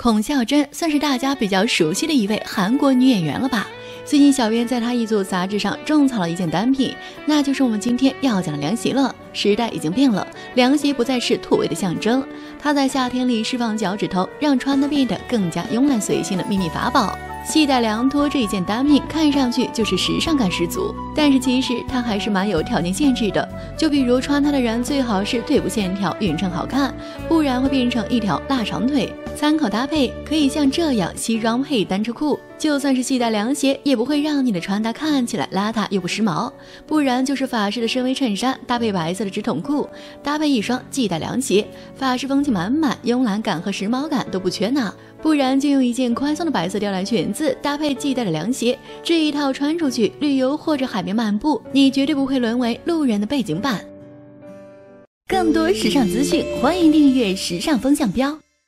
孔孝真算是大家比较熟悉的一位韩国女演员了吧？最近小编在她一组杂志上种草了一件单品，那就是我们今天要讲的凉鞋了。时代已经变了，凉鞋不再是土味的象征，它在夏天里释放脚趾头，让穿得变得更加慵懒随性的秘密法宝。系带凉拖这一件单品看上去就是时尚感十足，但是其实它还是蛮有条件限制的。就比如穿它的人最好是腿部线条匀称好看，不然会变成一条大长腿。参考搭配可以像这样西装配单车裤，就算是系带凉鞋也不会让你的穿搭看起来邋遢又不时髦。不然就是法式的深 V 衬衫搭配白色的直筒裤，搭配一双系带凉鞋，法式风情满满，慵懒感和时髦感都不缺呢。不然就用一件宽松的白色吊带裙子搭配系带的凉鞋，这一套穿出去旅游或者海边漫步，你绝对不会沦为路人的背景板。更多时尚资讯，欢迎订阅时尚风向标。